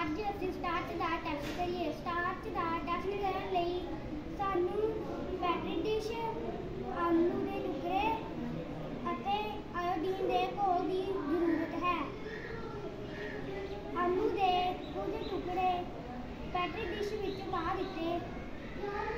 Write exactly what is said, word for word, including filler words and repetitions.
ਅੱਜ ਅਸੀਂ ਸਟਾਰਚ ਦਾ ਟੈਸਟ ਕਰੀਏ। ਸਟਾਰਚ ਦਾ ਟੈਸਟ ਕਰਨ ਲਈ ਸਾਨੂੰ ਪੈਟਰੀ ਡਿਸ਼, ਆਲੂ ਦੇ ਟੁਕੜੇ ਅਤੇ ਆਇਓਡੀਨ ਦੇ ਘੋਲ ਦੀ ਜ਼ਰੂਰਤ ਹੈ। ਆਲੂ ਦੇ ਕੁਝ ਟੁਕੜੇ ਪੈਟਰੀ ਡਿਸ਼ ਵਿੱਚ ਪਾ ਦਿੱਤੇ